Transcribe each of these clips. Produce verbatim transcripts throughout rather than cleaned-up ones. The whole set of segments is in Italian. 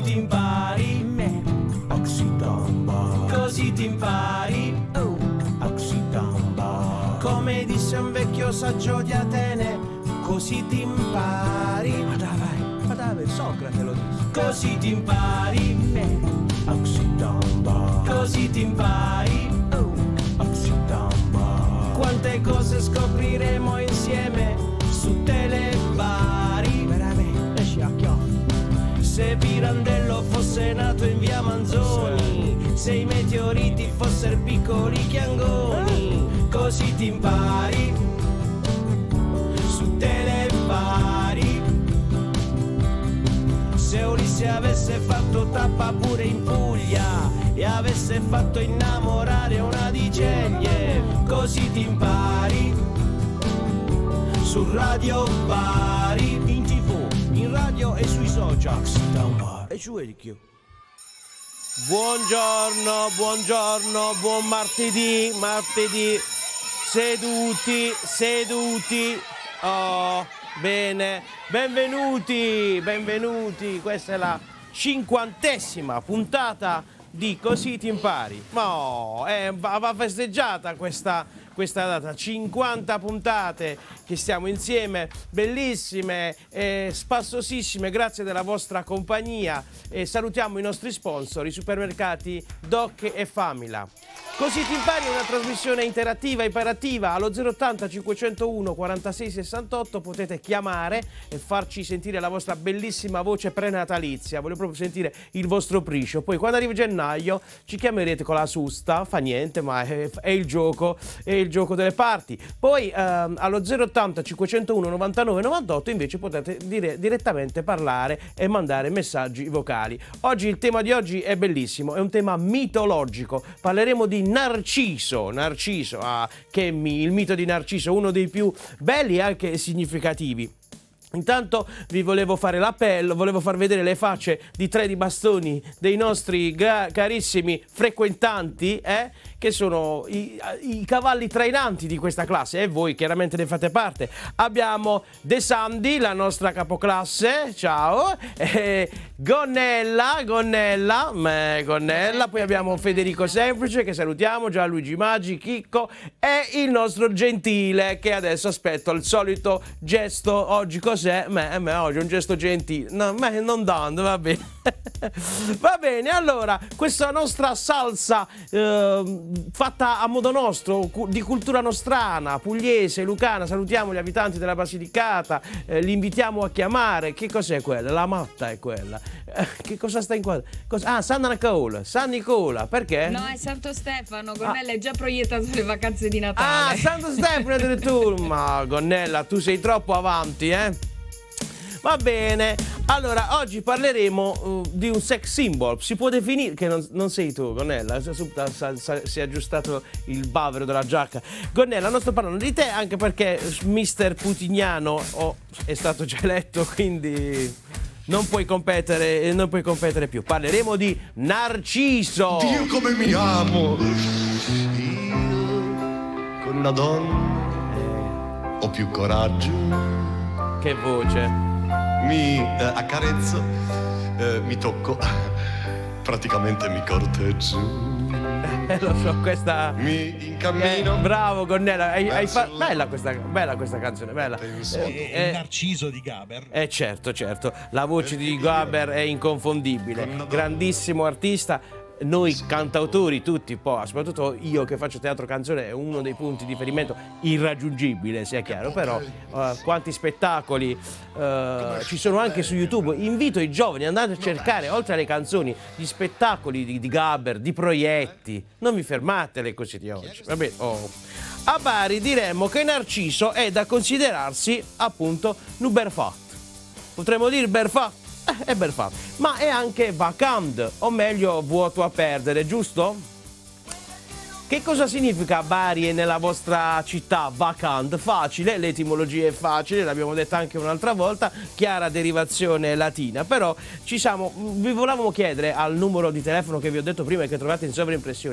ti impari. Me. Oxitamba. Così ti impari. Oh. Oxitamba. Come disse un vecchio saggio di Atene, così ti impari. Ma dai, ma dai, Socrate lo disse. Così ti impari. Me. Oxitamba. Così ti impari. Oh. Oxitamba. Quante cose scopriremo insieme su Telebari. Veramente, se Pirandello fosse nato in via Manzoni, se i meteoriti fossero piccoli chiangoni, così ti impari su Telebari. Se Ulisse avesse fatto tappa pure in Puglia e avesse fatto innamorare una di Ceglie, così ti impari su Radio Bari, in tv, in radio e sui social. E su Ericchio. Buongiorno, buongiorno, buon martedì, martedì, seduti, seduti, oh, bene, benvenuti, benvenuti, questa è la cinquantesima puntata di Così ti impari. Ma oh, eh, va, va festeggiata questa, questa data, cinquanta puntate che stiamo insieme, bellissime, eh, spassosissime, grazie della vostra compagnia, e salutiamo i nostri sponsor, i supermercati Doc e Famila. Così ti impari è una trasmissione interattiva e iperattiva. Allo zero ottanta cinquecentouno quarantasei sessantotto potete chiamare e farci sentire la vostra bellissima voce prenatalizia. Voglio proprio sentire il vostro priscio. Poi quando arriva gennaio ci chiamerete con la susta, fa niente, ma è, è il gioco, è il gioco delle parti. Poi ehm, allo zero ottanta cinquecentouno novantanove novantotto invece potete dire, direttamente parlare e mandare messaggi vocali. Oggi il tema di oggi è bellissimo, è un tema mitologico. Parleremo di Narciso, Narciso, ah, che mi, il mito di Narciso, uno dei più belli e anche significativi. Intanto vi volevo fare l'appello, volevo far vedere le facce di tre di bastoni dei nostri carissimi frequentanti, eh, che sono i, i cavalli trainanti di questa classe, e voi chiaramente ne fate parte. Abbiamo De Sandi, la nostra capoclasse, ciao, e Gonnella, Gonnella, me, Gonnella, poi abbiamo Federico Semplice, che salutiamo, Gianluigi Maggi, Chicco, e il nostro Gentile, che adesso aspetto il solito gesto. Oggi cos'è? Me, me, oggi un gesto gentile, no, me, non dando, va bene. Va bene, allora, questa nostra salsa eh, fatta a modo nostro, di cultura nostrana, pugliese, lucana, salutiamo gli abitanti della Basilicata, eh, li invitiamo a chiamare. Che cos'è quella? La matta è quella. Eh, che cosa sta in qua? Cosa? Ah, San Nicola, San Nicola, perché? No, è Santo Stefano, Gonnella ah. è già proiettato le vacanze di Natale. Ah, Santo Stefano addirittura, ma Gonnella, tu sei troppo avanti, eh? Va bene, allora oggi parleremo uh, di un sex symbol. Si può definire, che non, non sei tu, Gonnella, si è aggiustato il bavero della giacca. Gonnella, non sto parlando di te, anche perché mister Putignano oh, è stato già eletto, quindi non puoi competere, non puoi competere più. Parleremo di Narciso. Dio come mi amo. Io con una donna ho più coraggio. Che voce. Mi eh, accarezzo, eh, mi tocco, praticamente mi corteggio. Eh, lo so, questa... Mi incammino. Eh, bravo Gonnella, hai, hai fa... bella, questa, bella questa canzone, bella. Eh, è il Narciso di Gaber. Eh certo, certo, la voce di Gaber è inconfondibile, grandissimo artista. Noi cantautori tutti, poi soprattutto io che faccio teatro canzone, è uno dei punti di riferimento irraggiungibile, sia chiaro, però uh, quanti spettacoli uh, ci sono anche su YouTube. Invito i giovani ad andare a cercare, oltre alle canzoni, gli spettacoli di, di Gaber, di Proietti. Non vi fermate alle cose di oggi. Vabbè, oh. A Bari diremmo che Narciso è da considerarsi appunto un berfat. Potremmo dire berfat. È ben fatto, ma è anche vacant, o meglio vuoto a perdere, giusto? Che cosa significa Bari e nella vostra città vacant? Facile, l'etimologia è facile, l'abbiamo detta anche un'altra volta, chiara derivazione latina, però ci siamo, vi volevamo chiedere al numero di telefono che vi ho detto prima e che trovate in sovraimpressione,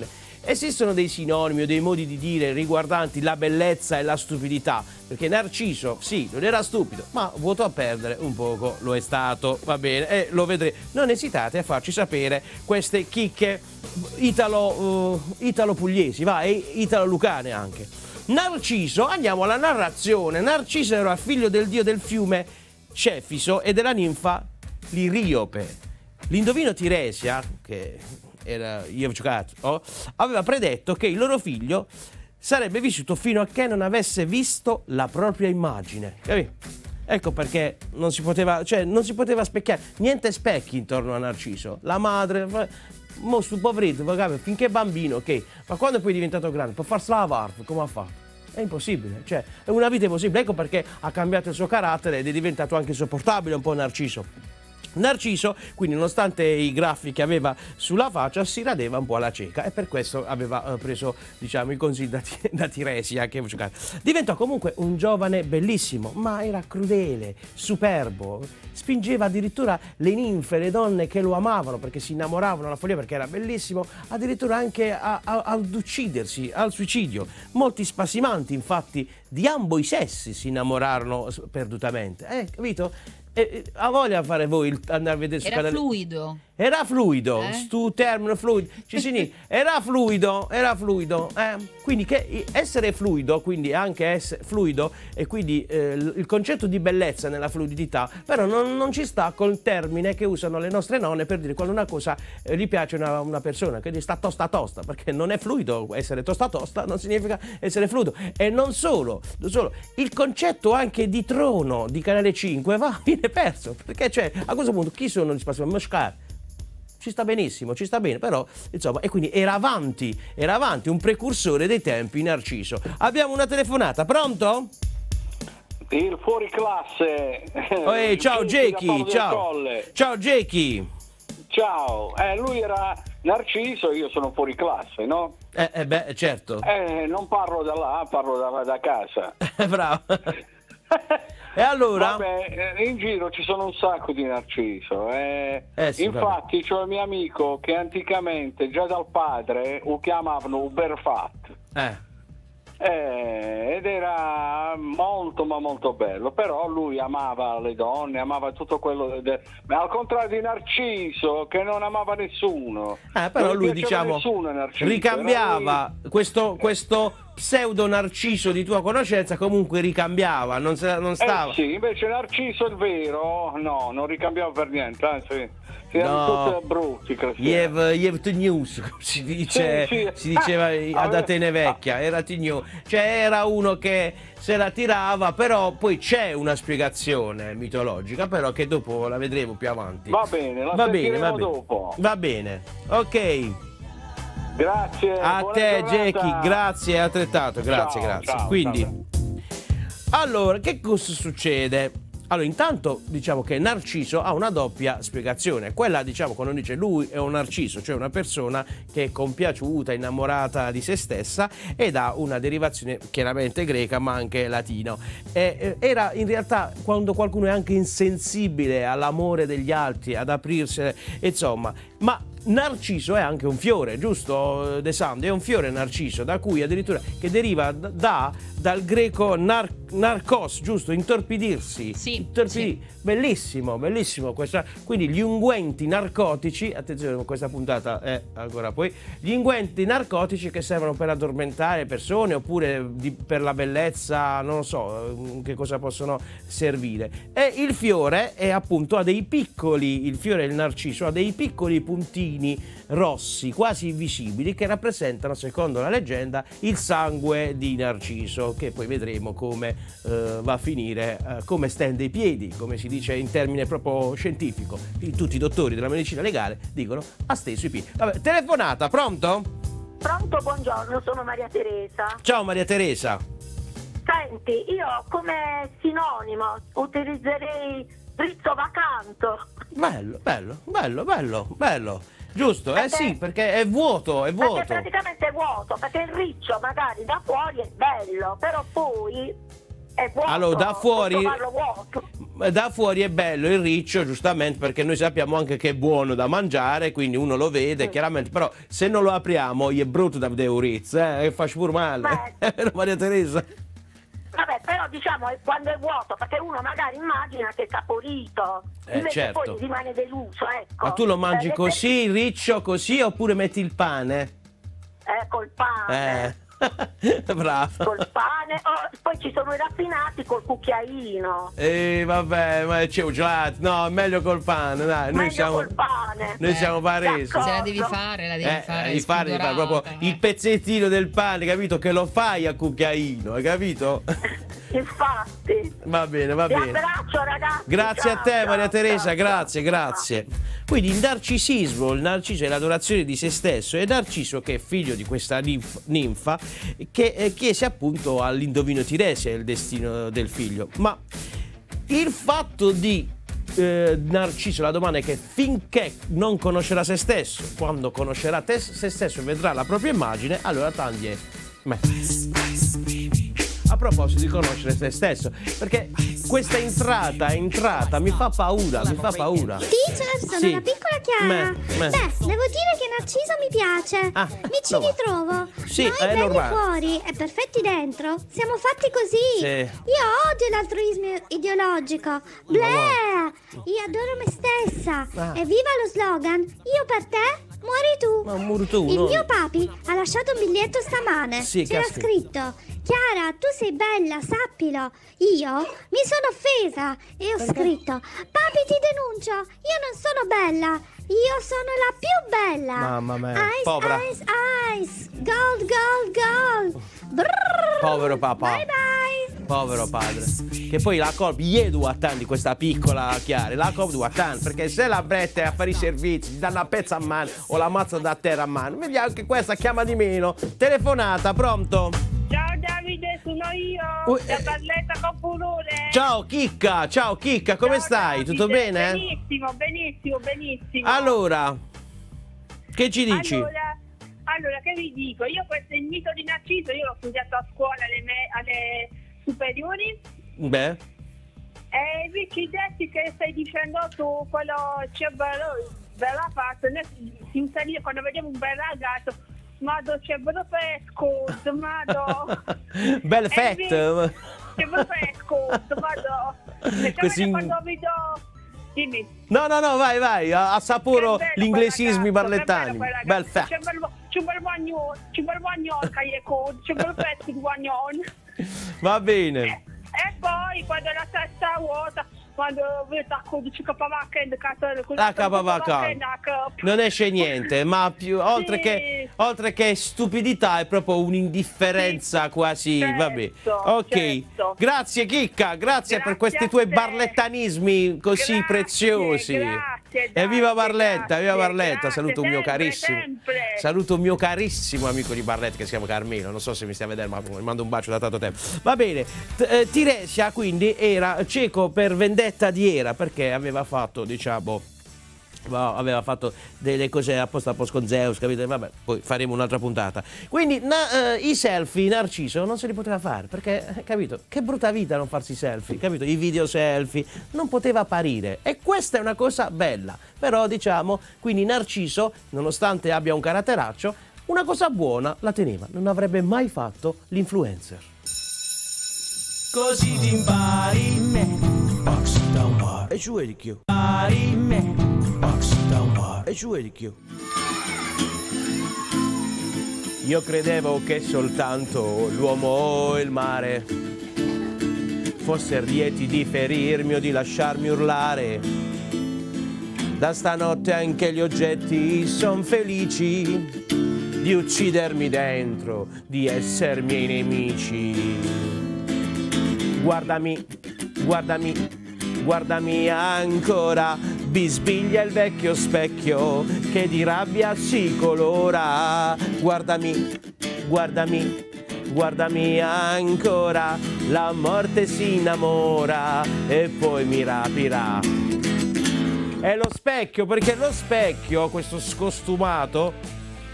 esistono dei sinonimi o dei modi di dire riguardanti la bellezza e la stupidità, perché Narciso, sì, non era stupido, ma vuoto a perdere un poco lo è stato, va bene, e lo vedrete. Non esitate a farci sapere queste chicche italo, uh, italo-pugliesi, va, e italo-lucane anche. Narciso, andiamo alla narrazione. Narciso era figlio del dio del fiume Cefiso e della ninfa Liriope. L'indovino Tiresia, che era io ho giocato, oh, aveva predetto che il loro figlio sarebbe vissuto fino a che non avesse visto la propria immagine. Capito? Ecco perché non si poteva, cioè non si poteva specchiare, niente specchi intorno a Narciso. La madre, mo sto poverino, finché bambino, ok, ma quando poi è diventato grande, per farsela lavare, come ha fatto? È impossibile, cioè è una vita impossibile. Ecco perché ha cambiato il suo carattere ed è diventato anche insopportabile un po' Narciso. Narciso, quindi, nonostante i graffi che aveva sulla faccia, si radeva un po' alla cieca e per questo aveva preso, diciamo, i consigli da, da Tiresia che diventò comunque un giovane bellissimo, ma era crudele, superbo, spingeva addirittura le ninfe, le donne che lo amavano perché si innamoravano alla follia perché era bellissimo, addirittura anche a, a, ad uccidersi, al suicidio. Molti spasimanti, infatti, di ambo i sessi si innamorarono perdutamente, eh, capito? E, ha voglia di fare voi andare a vedere su Era canale... fluido. Era fluido, eh? stu termine fluido, ci si dice, era fluido, era fluido, eh? Quindi che essere fluido, quindi anche essere fluido, e quindi eh, il concetto di bellezza nella fluidità, però non, non ci sta col termine che usano le nostre nonne per dire quando una cosa eh, gli piace a una, una persona, quindi sta tosta tosta, perché non è fluido, essere tosta tosta non significa essere fluido. E non solo, non solo, il concetto anche di trono di Canale cinque va, viene perso, perché cioè a questo punto chi sono gli spazi? Moscar? Ci sta benissimo, ci sta bene, però insomma, e quindi era avanti, era avanti, un precursore dei tempi Narciso. Abbiamo una telefonata, pronto? Il fuoriclasse. Oh, hey, ciao Jackie, ciao. Ciao Jackie. Ciao, eh, lui era Narciso, io sono fuoriclasse, no? Eh, eh beh, certo. Eh, non parlo da là, parlo da, da casa. Bravo. E allora? Vabbè, in giro ci sono un sacco di Narciso. Eh. Eh sì, infatti c'ho il mio amico che anticamente già dal padre lo chiamavano Uberfat. Eh. Eh, ed era molto ma molto bello, però lui amava le donne, amava tutto quello de... ma al contrario di Narciso che non amava nessuno. Eh, però non lui diciamo nessuno, Narciso, ricambiava lui... questo, questo pseudo Narciso di tua conoscenza, comunque ricambiava, non, non stava. Eh sì, invece Narciso il vero no, non ricambiava per niente, anzi erano no, tutti brutti. Yev, Yev News, si dice, sì, sì. si diceva ad Atene Vecchia, era T-News. Cioè era uno che se la tirava, però poi c'è una spiegazione mitologica, però che dopo la vedremo più avanti. Va bene, la va bene, va bene. dopo. Va bene, ok. Grazie. A te giornata. Jackie, grazie, altrettanto, grazie, ciao, grazie. Ciao, Quindi, ciao. allora, che cosa succede? Allora, intanto diciamo che Narciso ha una doppia spiegazione. Quella, diciamo, quando dice lui è un Narciso, cioè una persona che è compiaciuta, innamorata di se stessa, ed ha una derivazione chiaramente greca, ma anche latino. E, era in realtà quando qualcuno è anche insensibile all'amore degli altri, ad aprirsi, insomma, ma Narciso è anche un fiore, giusto De Sando? È un fiore Narciso, da cui addirittura che deriva da dal greco nar, narcos, giusto? Intorpidirsi. Sì, Intorpidire. sì. Bellissimo, bellissimo questa. Quindi gli unguenti narcotici, attenzione, questa puntata è ancora poi, gli unguenti narcotici che servono per addormentare persone oppure di, per la bellezza, non lo so che cosa possono servire. E il fiore è appunto ha dei piccoli, il fiore del narciso ha dei piccoli puntini rossi, quasi invisibili, che rappresentano, secondo la leggenda, il sangue di Narciso, che poi vedremo come eh, va a finire, eh, come stende i piedi, come si dice in termine proprio scientifico. Tutti i dottori della medicina legale dicono ha steso i piedi. Vabbè, telefonata, pronto? Pronto, buongiorno, sono Maria Teresa. Ciao Maria Teresa. Senti, io come sinonimo utilizzerei rizzo vacanto. Bello, bello, bello, bello, bello. Giusto, eh perché, sì, perché è vuoto, è vuoto. Perché praticamente è vuoto, perché il riccio magari da fuori è bello, però poi è vuoto. Allora, da fuori, vuoto. Da fuori è bello il riccio, giustamente, perché noi sappiamo anche che è buono da mangiare, quindi uno lo vede chiaramente, però se non lo apriamo gli è brutto da vedere un rizzo, eh, e fa pure male. Maria Teresa. Vabbè, però diciamo è quando è vuoto, perché uno magari immagina che è saporito, Eh, invece certo. poi rimane deluso, ecco. Ma tu lo mangi Eh, così, il riccio così, oppure metti il pane? Eh, col pane. Eh. Bravo. Col pane, oh, poi ci sono i raffinati col cucchiaino. E vabbè, ma c'è un gelato. No, è meglio col pane, dai. Noi Meglio siamo, col pane. noi Eh, siamo paresi. Se la devi fare, la devi Eh, fare. devi fare, devi fare proprio spudorata, il eh. pezzettino del pane, capito? Che lo fai a cucchiaino, hai capito? Infatti. Va bene, va Vi bene. abbraccio, ragazzi. Grazie Ciao, a te, ciao, Maria Teresa, ciao, grazie, ciao. grazie. Quindi il narcisismo, il narciso è l'adorazione di se stesso, e Narciso, che è figlio di questa ninf- ninfa, che eh, chiese appunto all'indovino Tirese il destino del figlio. Ma il fatto di eh, Narciso, la domanda è che finché non conoscerà se stesso, quando conoscerà te, se stesso e vedrà la propria immagine, allora taglie. A proposito di conoscere se stesso, perché questa entrata, entrata mi fa paura, mi fa paura. Teacher, sono Sì. la piccola Chiara. Me, me. Beh, devo dire che Narciso mi piace. Ah, mi ci no, va. ritrovo. Sì, Noi è belli normale. fuori e perfetti dentro. Siamo fatti così. Sì. Io odio l'altruismo ideologico. Bleh! Io adoro me stessa. Ah. E viva lo slogan: io per te, muori tu. Ma muori tu, Il no? mio papi ha lasciato un biglietto stamane. Sì, C'era caspita. scritto: Chiara, tu sei bella, sappilo. Io mi sono offesa e ho scritto: papi, ti denuncio, io non sono bella, io sono la più bella. Mamma mia, Ice, povera. ice, ice, gold, gold, gold. Brrr. Povero papà. Bye bye. Povero padre. Che poi la colpa gli due a tanti questa piccola Chiara, la colpa due a tanti, perché se la bretta è a fare i servizi, gli danno una pezza a mano o la mazza da terra a mano, vediamo che questa chiama di meno. Telefonata, pronto? Ciao Davide, sono io, Uh, la eh. Barletta con Furore. Ciao Chicca, ciao Chicca, come Ciao, stai? Davide. Tutto bene? Benissimo, benissimo, benissimo. Allora, che ci dici? Allora, allora, che vi dico? Io questo il mito di Narciso, io l'ho studiato a scuola alle, me- alle superiori. Beh, E invece i detti che stai dicendo tu, quello c'è bello, bella fatto, noi si inserisce quando vediamo un bel ragazzo, Mado c'è bello fresco, Mado. bel E fetto. invece- C'è bello fresco, Mado. E Così- Così... quando vedo... Dimmi. No, no, no, vai, vai, assaporo Che bello gli inglesismi quel ragazzo, parlettani. che bello quel Bel ragazzo. fetto. C'è bel- C'è un bel guagnone, c'è un bel guagnone che è codo, c'è un bel pezzo di guagnone. Va bene. E poi quando la testa vuota, quando vedo a codo c'è capavacca in casa, La capavacca non esce niente, ma più oltre Sì. che oltre che stupidità è proprio un'indifferenza Sì. quasi. Certo, Vabbè. Ok. certo. Grazie Chicca, grazie, per Grazie questi a tuoi te. barlettanismi così Grazie, preziosi. grazie, E viva grazie, Barletta, viva grazie, Barletta, grazie, saluto un mio sempre, carissimo. sempre. Saluto un mio carissimo amico di Barletta che si chiama Carmelo, non so se mi stai a vedere, ma mi mando un bacio da tanto tempo. Va bene. T- eh, Tiresia quindi era cieco per vendetta di Era, perché aveva fatto, diciamo, no, aveva fatto delle cose apposta apposta con Zeus, capite? Vabbè, poi faremo un'altra puntata. Quindi na- eh, i selfie Narciso non se li poteva fare, perché, eh, capito? Che brutta vita non farsi i selfie, capito? I video selfie, non poteva apparire. E questa è una cosa bella. Però, diciamo, quindi Narciso, nonostante abbia un caratteraccio, una cosa buona la teneva. Non avrebbe mai fatto l'influencer. Così ti impari me. E ci vuoi di più? Impari me. E ci vuoi di più? Io credevo che soltanto l'uomo e il mare fossero lieti di ferirmi o di lasciarmi urlare. Da stanotte anche gli oggetti son felici di uccidermi dentro, di essere miei nemici. Guardami, guardami, guardami ancora, bisbiglia il vecchio specchio che di rabbia si colora. Guardami, guardami, guardami ancora, la morte si innamora e poi mi rapirà. È lo specchio, perché lo specchio, questo scostumato,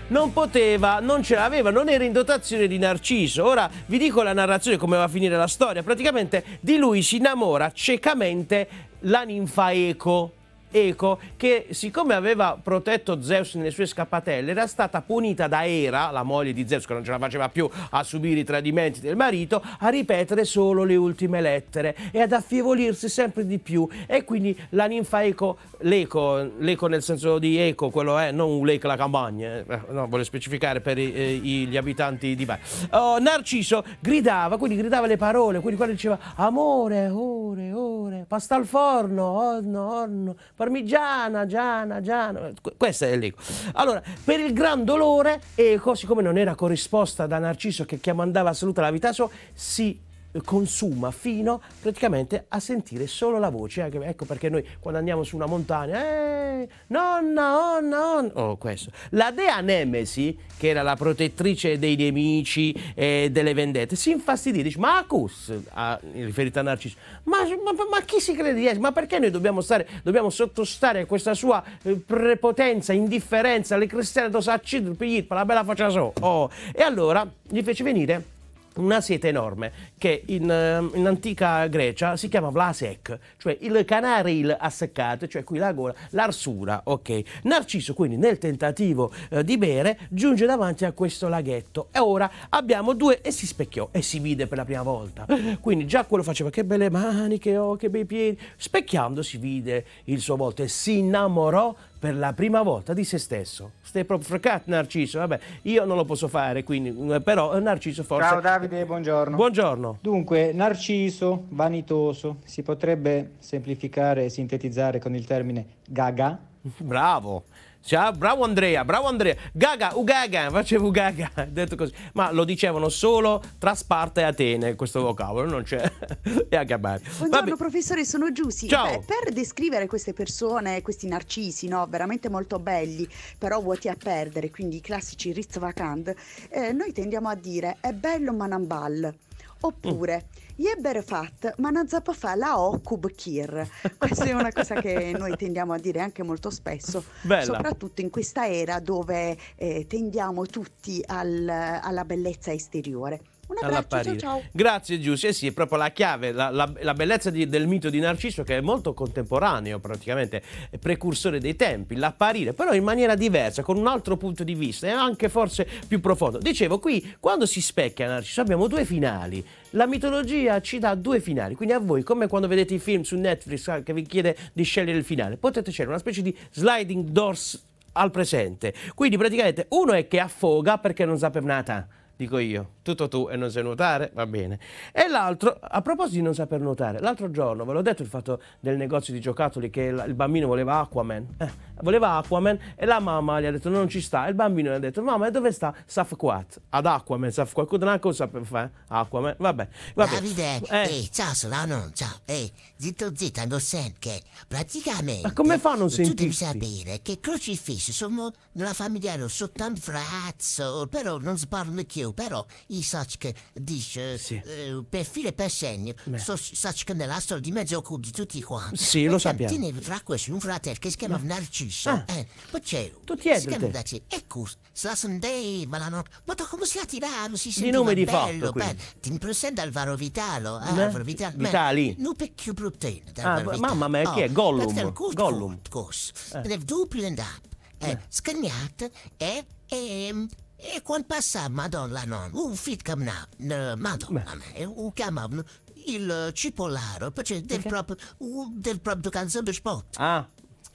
non poteva, non ce l'aveva, non era in dotazione di Narciso. Ora vi dico la narrazione, come va a finire la storia. Praticamente di lui si innamora ciecamente la ninfa Eco. Eco, che siccome aveva protetto Zeus nelle sue scappatelle, era stata punita da Era, la moglie di Zeus, che non ce la faceva più a subire i tradimenti del marito, a ripetere solo le ultime lettere e ad affievolirsi sempre di più. E quindi la ninfa Eco, l'Eco, l'Eco nel senso di Eco, quello è, non un lake la campagna, eh, no, voglio specificare per i, eh, gli abitanti di Bari. Oh, Narciso gridava, quindi gridava le parole, quindi quello diceva amore, ore, ore, pasta al forno, orno, orno, parmigiana, giana, giana, questo è l'Eco. Allora, per il gran dolore, Eco, siccome non era corrisposta da Narciso che mandava a saluto la vita sua, si consuma fino praticamente a sentire solo la voce. Ecco perché noi quando andiamo su una montagna, eh, nonna, nonna, nonna, oh, questo. La dea Nemesi, che era la protettrice dei nemici e delle vendette, si infastidì, dice Marcus, ah, riferita a Narciso, ma, ma, ma chi si crede di essere? Ma perché noi dobbiamo stare, dobbiamo sottostare a questa sua eh, prepotenza, indifferenza, le cristiane do saccido, la bella faccia so. Oh. E allora gli fece venire una sete enorme che in, in antica Grecia si chiama Vlasek, cioè il canaril asseccato, cioè qui la gola, l'arsura, ok. Narciso quindi nel tentativo eh, di bere giunge davanti a questo laghetto e ora abbiamo due, e si specchiò e si vide per la prima volta, quindi già quello faceva che belle mani, che oh, che bei piedi, specchiando si vide il suo volto e si innamorò per la prima volta di se stesso. Stai proprio frecato, Narciso, vabbè, io non lo posso fare, quindi, però Narciso forse... Ciao Davide, buongiorno. Buongiorno. Dunque, Narciso, vanitoso, si potrebbe semplificare e sintetizzare con il termine gaga? Bravo. Ciao, bravo Andrea, bravo Andrea. Gaga, ugaga, facevo gaga, detto così. Ma lo dicevano solo tra Sparta e Atene, questo vocabolo, non c'è. E a Gabari. Buongiorno professore, sono Giussi. Ciao. Beh, per descrivere queste persone, questi narcisi, no, veramente molto belli, però vuoti a perdere, quindi i classici Ritz Vacant, eh, noi tendiamo a dire è bello ma non ball. Oppure, Jeber fat, ma non zappa fa la Okub Kir. Questa è una cosa che noi tendiamo a dire anche molto spesso, Bella. Soprattutto in questa era dove eh, tendiamo tutti al, alla bellezza esteriore. Un abbraccio, ciao, ciao. Grazie Giussi, eh sì, è proprio la chiave, la, la, la bellezza di, del mito di Narciso, che è molto contemporaneo, praticamente è precursore dei tempi, l'apparire, però in maniera diversa, con un altro punto di vista e anche forse più profondo. Dicevo, qui quando si specchia Narciso abbiamo due finali, la mitologia ci dà due finali, quindi a voi, come quando vedete i film su Netflix che vi chiede di scegliere il finale, potete scegliere una specie di sliding doors al presente, quindi praticamente uno è che affoga perché non sapeva nata, dico io, tutto tu e non sai nuotare, va bene. E l'altro, a proposito di non saper nuotare, l'altro giorno, ve l'ho detto il fatto del negozio di giocattoli che il, il bambino voleva Aquaman, eh, voleva Aquaman e la mamma gli ha detto non ci sta, e il bambino gli ha detto mamma dove sta Safquat? Ad Aquaman, Safquat, non cosa per fare Aquaman, vabbè. vabbè. Davide, eh. eh, ciao Solano, ciao, eh, zitto zitto, non sento che praticamente... Ma come fa a non tu devi sentirti? sapere che crocifissi sono nella famiglia soltanto frazzo, però non si parla più, però io so che dice, Sì. eh, per filo e per segno, Beh. so, so che nella storia di mezzo occulto di tutti quanti. Sì, lo E sappiamo. Tenevo tra questi un fratello che si chiamava Narciso, Ah. eh, poi c'è Tu ti si chiama te. Daci, ecco, se la sondeva la notte, ma da come si attirava, si Di sentiva nome di fatto, bello, quindi. bello. Ti presenta Alvaro Vitalo, eh, Eh? Alvaro Vitalo, Vitali. non per più bruttino, Ah, Alvaro Vitalo. mamma mia, chi è? Gollum. Gollum. Gollum. Eh. Ed è doppio and up, eh, Eh. scagnat, e, e, e quando passa Madonna, no, un fit camminava, no, Madonna, eh, un chiamavano il cipollaro, poi c'è del proprio, un- del proprio canzone spot. Ah,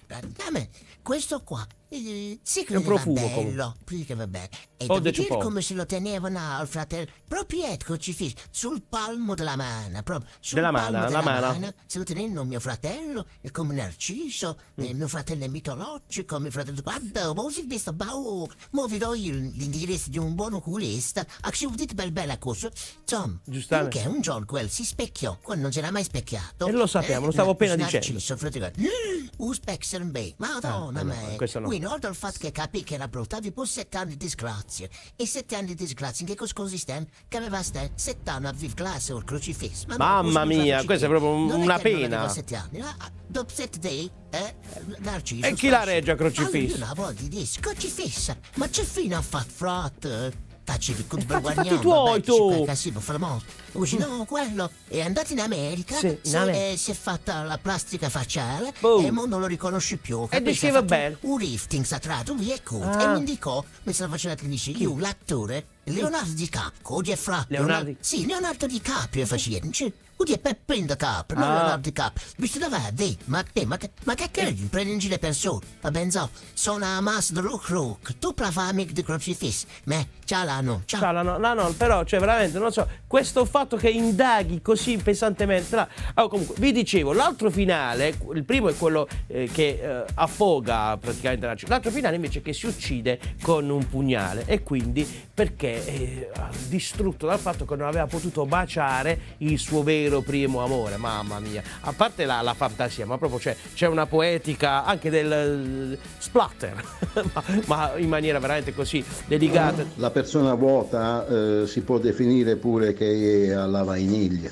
A me, questo qua, eh, sì che È un va profumo, bello, sì che va bello. E Oh, devo de dire cipolla. come se lo tenevano al fratello, proprio il crocifisso, sul palmo della mano, proprio sul Della palmo mano, della la mano. mano, se lo tenevano mio fratello, e come Narciso, Mm. e mio fratello è mitologico, mio fratello, guarda, mo si visto, boh, mo vi do io l'indirizzo di un buon oculista, a che udite bel bella cosa, insomma, Giustamente. finché un giorno quel si specchiò, quando non si era mai specchiato. E lo sappiamo, lo stavo appena Narciso, dicendo. fratello, un specchio beh, madonna Eh, no, me, questo no. Quindi, oltre al fatto che capì che era brutta, avevo pure sette anni di disgrazia. E sette anni di disgrazia, in che cosa consisteva? Che aveva sette anni a vivere classe o il crocifisso. Ma Mamma mia, questa è proprio non una è che non pena. aveva sette anni, no? Dopo sette day, eh, Narciso... E chi la regge a crocifisso? Allora, una volta dice, crocifisso, ma c'è fine a fat frate? Facci il fatti i fatti tuoi, tu! Sì, per fare molto. Dice, no, quello è andato in America, Sì, in si, America. eh, si è fatta la plastica facciale Boom. e mo non lo riconosce più. E capisci? diceva Ha fatto bene. un lifting, si è tratto via e col. Ah. E mi indicò, mi stava facendo l'attrice, io, l'attore, Leonardo DiCaprio, oggi è fra... Leonardo- Sì, Leonardo DiCaprio faceva. Cioè, Udi è per prendere capo, non Ah. Leonardo DiCaprio. Visto dove dì, ma te, ma che, ma che credi? Prendi in giro le persone. Va ben so, sono a mas de rook rook. Tu prava amico di crocifisso. Me, ciao la no, ciao. Ciao, no, no, no, però, cioè, veramente, non so, questo fatto che indaghi così pesantemente. No. Allora, comunque, vi dicevo, l'altro finale, il primo è quello eh, che eh, affoga praticamente la città, l'altro finale invece che si uccide con un pugnale, e quindi perché eh, distrutto dal fatto che non aveva potuto baciare il suo vero primo amore. Mamma mia, a parte la, la fantasia, ma proprio c'è, c'è una poetica anche del eh, splatter, ma, ma in maniera veramente così delicata. La persona vuota eh, si può definire pure che è alla vaniglia.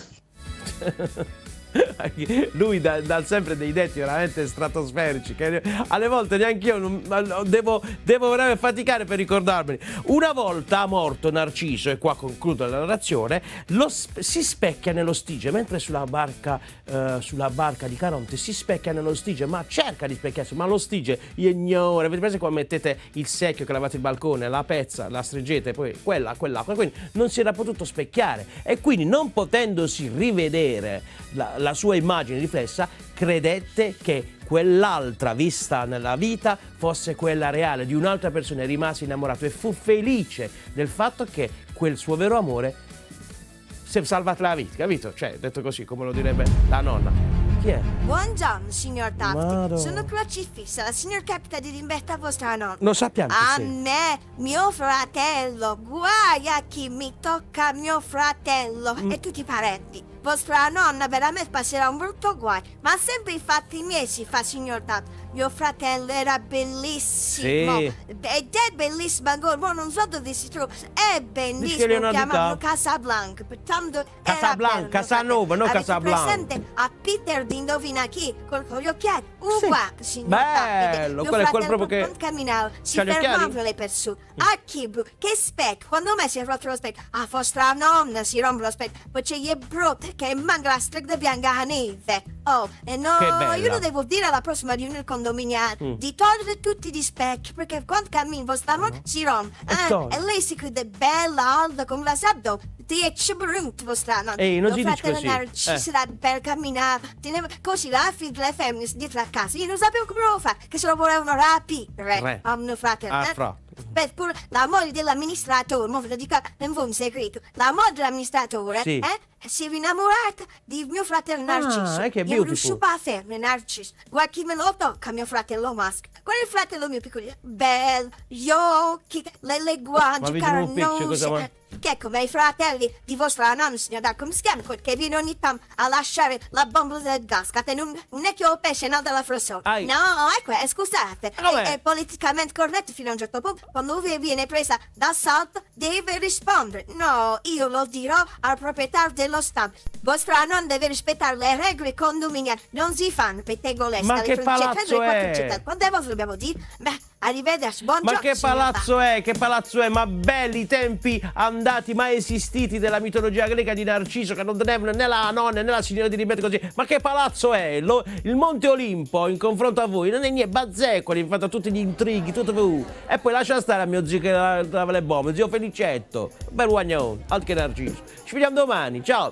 Lui dà, dà sempre dei detti veramente stratosferici che alle volte neanche io non, devo, devo veramente faticare per ricordarmeli. Una volta morto Narciso, e qua concludo la narrazione, lo, si specchia nello Stige mentre sulla barca eh, sulla barca di Caronte si specchia nello Stige, ma cerca di specchiarsi, ma lo Stige ignora. Avete preso quando mettete il secchio che lavate il balcone, la pezza, la stringete, poi quella, quell'acqua, quindi non si era potuto specchiare, e quindi non potendosi rivedere la, la sua immagine riflessa, credette che quell'altra vista nella vita fosse quella reale di un'altra persona, e rimase innamorato e fu felice del fatto che quel suo vero amore si è salvato la vita, capito? Cioè, detto così, come lo direbbe la nonna. Chi è? Buongiorno, signor Tafti. Madonna. Sono crocifissa. La signor capita di rimbetta vostra nonna. Lo sappiamo chi A sei. me, mio fratello. Guai a chi mi tocca mio fratello Mm. e tutti i parenti. Vostra nonna veramente passerà un brutto guai. Ma sempre i fatti miei si fa, signor Tafti. Mio fratello era bellissimo. Sì. Ed è bellissimo ancora. Ma non so dove si trova. È bellissimo. Leonardo Chiamano DiCaprio. Casablanca. Pertanto era Casablanca, bello, Casanova, non Avete Casablanca. presente a Peter di Indovina chi? Col, con gli occhiali? Uguale, signor Bello, Tafti. quello è quel Mio proprio fratello che- quando camminava si c'ha gli occhiali? fermava le persone. A chi? Che specchio? Quando me si è rotto lo specchio, a vostra nonna si rompe lo specchio, poi c'è gli brutto che manca la strega bianca a neve. Oh, e no, Che bella. io lo devo dire alla prossima riunione condominiale Mm. di togliere tutti gli specchi, perché quando cammini vostra nonna si rompe. E Ah, togli. e lei si chiude bella, alta, come la sabdo. Ti è brutto vostra nonna. Ehi, non Mio si dice fratello così. Narciso Eh. era per camminare, teneva così la figlia delle femmine dietro la casa. Io non sapevo come lo fare, che se lo volevano rapire. Re. A mio fratello. Ah, eh. fra. Beh, pure la moglie dell'amministratore, mo ve lo dico, non fu un segreto. La moglie dell'amministratore, Sì. eh, si è innamorata di mio fratello Narciso. eh, che Io beautiful. riuscivo a fermare Narciso. Guarda chi me lo tocca, mio fratello maschio. Quello è il fratello mio piccolo. Bello, gli occhi, le, le Ma guance, vediamo un picture, cosa vuoi? carnose. Che è come i fratelli di vostra nonna, signor Dar, come si chiama? Quel che viene ogni tanto a lasciare la bombola del gas, che non, non è che ho pesce no della frossola. Ai. No, ecco, eh, scusate, Com'è? è, è politicamente corretto fino a un certo punto. Quando lui viene presa d'assalto, deve rispondere. No, io lo dirò al proprietario dello stampo. Vostra nonna deve rispettare le regole condominiali. Non si fanno pettegolezzi. Ma dalle che frontiere, palazzo tre, quattro è? città. Quante volte dobbiamo dire? Beh, arrivederci, buongiorno. Ma che signor palazzo è? Che palazzo è? Ma belli tempi andati, mai esistiti della mitologia greca di Narciso, che non tenevano né la nonna né la signora di Ribete così. Ma che palazzo è? Lo- il Monte Olimpo in confronto a voi non è niente, bazzecoli, vi fate tutti gli intrighi, tutto uh. E poi lascia stare a mio zio che lava le bombe, zio Felicetto. Bel guagnone, altro che Narciso. Ci vediamo domani, ciao!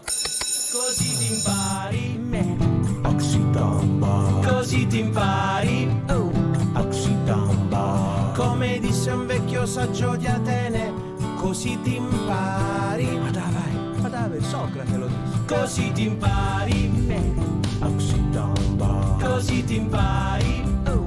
Così ti impari me Oxitamba. Così ti impari oh. Oxitamba. Come disse un vecchio saggio di Atene, così ti impari. Ma dai, ma dai, Socrate lo disse. Così ti impari me Oxitamba. Così ti impari oh.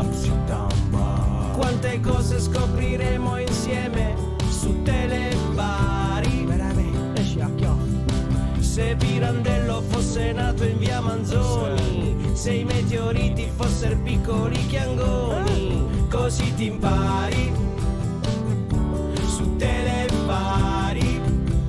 Oxitamba. Quante cose scopriremo insieme su Telebari. Veramente, esci a chiocco. Se Pirandello fosse nato in via Manzoni, se i meteoriti fossero piccoli chiangoni, così così ti impari su Telempari.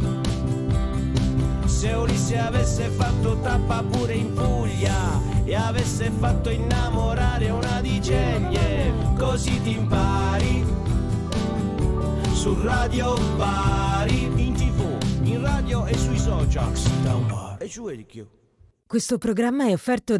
Se Ulisse avesse fatto tappa pure in Puglia e avesse fatto innamorare una di Ceglie, così ti impari su Radio Bari, in tv, in radio e sui social, e su Elchio. Questo programma è offerto